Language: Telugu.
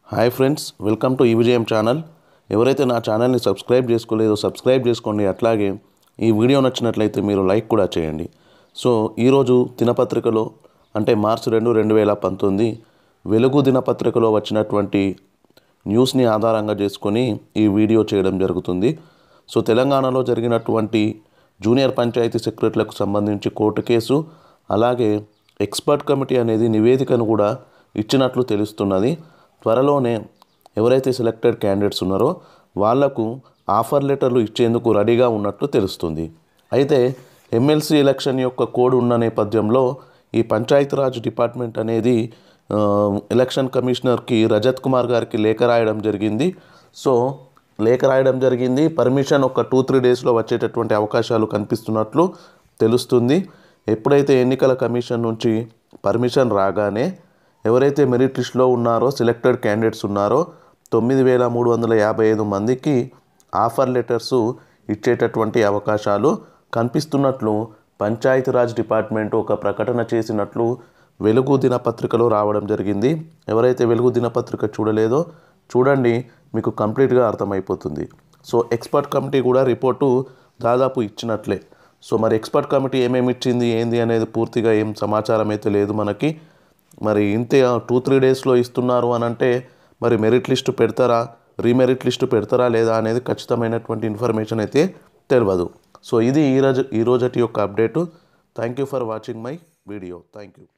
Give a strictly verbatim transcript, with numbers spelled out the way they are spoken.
Hi friends, welcome to EVJM channel. ఎవరైతే నా ఛానల్ని సబ్స్క్రైబ్ చేసుకోలేదో సబ్స్క్రైబ్ చేసుకోండి. అట్లాగే ఈ వీడియో నచ్చినట్లయితే మీరు లైక్ కూడా చేయండి. సో ఈరోజు దినపత్రికలో అంటే మార్చి రెండు రెండు వేల పంతొమ్మిది వెలుగు దినపత్రికలో వచ్చినటువంటి న్యూస్ని ఆధారంగా చేసుకొని ఈ వీడియో చేయడం జరుగుతుంది. సో తెలంగాణలో జరిగినటువంటి జూనియర్ పంచాయతీ సెక్రటరీలకు సంబంధించి కోర్టు కేసు, అలాగే ఎక్స్పర్ట్ కమిటీ అనేది నివేదికను కూడా ఇచ్చినట్లు తెలుస్తున్నది. త్వరలోనే ఎవరైతే సెలెక్టెడ్ క్యాండిడేట్స్ ఉన్నారో వాళ్లకు ఆఫర్ లెటర్లు ఇచ్చేందుకు రెడీగా ఉన్నట్లు తెలుస్తుంది. అయితే ఎమ్మెల్సీ ఎలక్షన్ యొక్క కోడ్ ఉన్న నేపథ్యంలో ఈ పంచాయతీరాజ్ డిపార్ట్మెంట్ అనేది ఎలక్షన్ కమిషనర్కి రజత్ కుమార్ గారికి లేఖ రాయడం జరిగింది. సో లేఖ రాయడం జరిగింది పర్మిషన్ ఒక టూ త్రీ డేస్లో వచ్చేటటువంటి అవకాశాలు కనిపిస్తున్నట్లు తెలుస్తుంది. ఎప్పుడైతే ఎన్నికల కమిషన్ నుంచి పర్మిషన్ రాగానే ఎవరైతే మెరిట్ లిస్ట్లో ఉన్నారో సెలెక్టెడ్ క్యాండిడేట్స్ ఉన్నారో తొమ్మిది వేల మూడు వందల యాభై ఐదు మందికి ఆఫర్ లెటర్స్ ఇచ్చేటటువంటి అవకాశాలు కనిపిస్తున్నట్లు పంచాయతీరాజ్ డిపార్ట్మెంట్ ఒక ప్రకటన చేసినట్లు వెలుగు దినపత్రికలో రావడం జరిగింది. ఎవరైతే వెలుగు దినపత్రిక చూడలేదో చూడండి, మీకు కంప్లీట్గా అర్థమైపోతుంది. సో ఎక్స్పర్ట్ కమిటీ కూడా రిపోర్టు దాదాపు ఇచ్చినట్లే. సో మరి ఎక్స్పర్ట్ కమిటీ ఏమేమి ఇచ్చింది ఏంది అనేది పూర్తిగా ఏం సమాచారం అయితే లేదు మనకి. మరి ఇంతే టూ త్రీ డేస్లో ఇస్తున్నారు అని అంటే మరి మెరిట్ లిస్టు పెడతారా, రీమెరిట్ లిస్టు పెడతారా లేదా అనేది ఖచ్చితమైనటువంటి ఇన్ఫర్మేషన్ అయితే తెలియదు. సో ఇది ఈరోజు ఈరోజటి యొక్క update. Thank you for watching my video. Thank you.